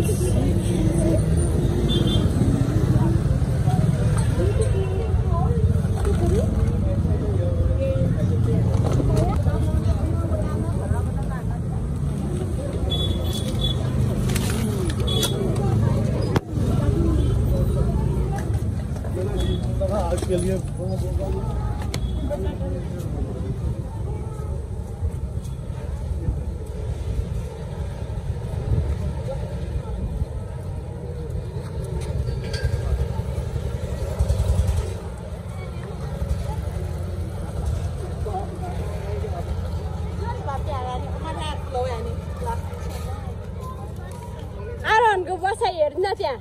के लिए आरोहणको बसाइ हेर्न त्यहाँ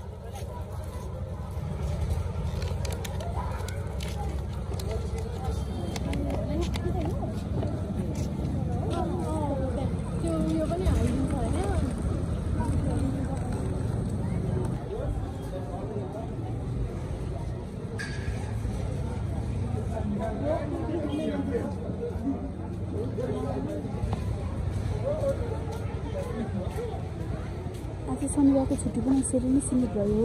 आज शनिबारको छुट्टी पनि यसरी नै सीमित भयो।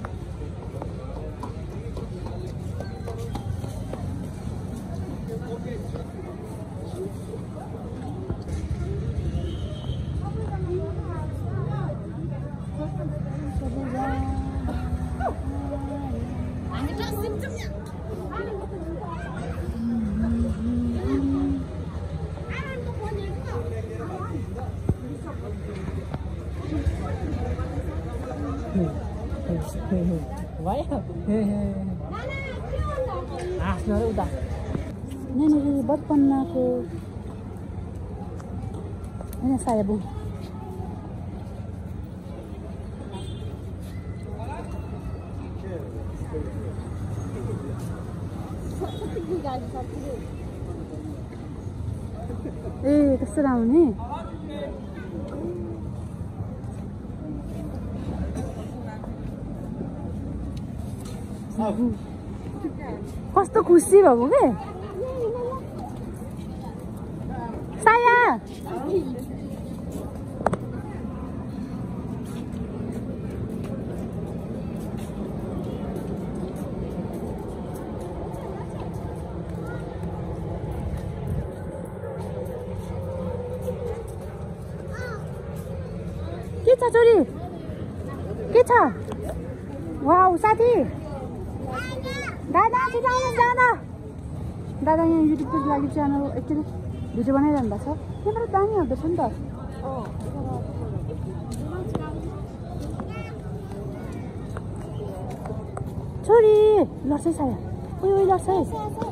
नानीले बचपनको होइन सायबु ए त्यस्तो राम्रो कस्तो खुसी भएको के साया के छ छोरी के छ वाउ साथी दादा छिटो आउनुहोस् दादा दादा यहाँ युट्युबको लागि च्यानल एकचोटि भिडियो बनाइरहनु भएको छ त्यहाँबाट दामी हुँदैछ नि त छोरी लड्छ है साया ओइ लड्छ है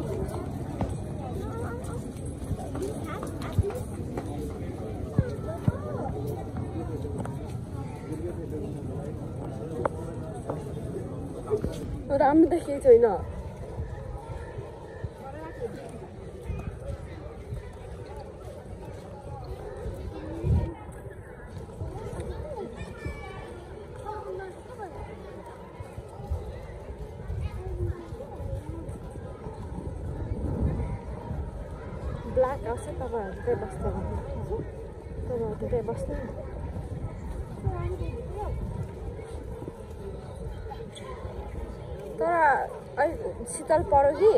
राम्रो देखेको छैन ब्ल्याक आउँछ तपाईँहरू त्यही बस्दा तपाईँहरू त्यही बस्नु तर अहिले शीतल पर्यो कि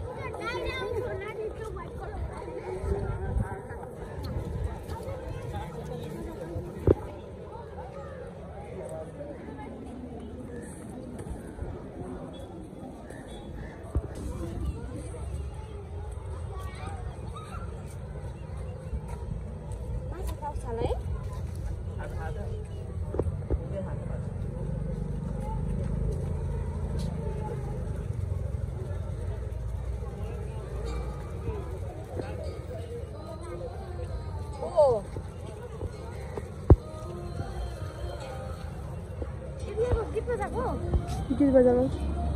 किती बजालो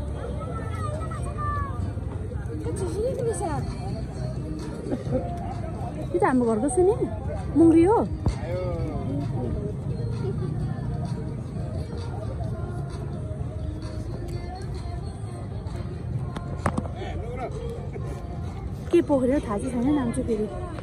कि त हाम्रो घरको छ नि मुङ्गी हो के पोखरी हो थाहा चाहिँ छैन नाम चाहिँ फेरि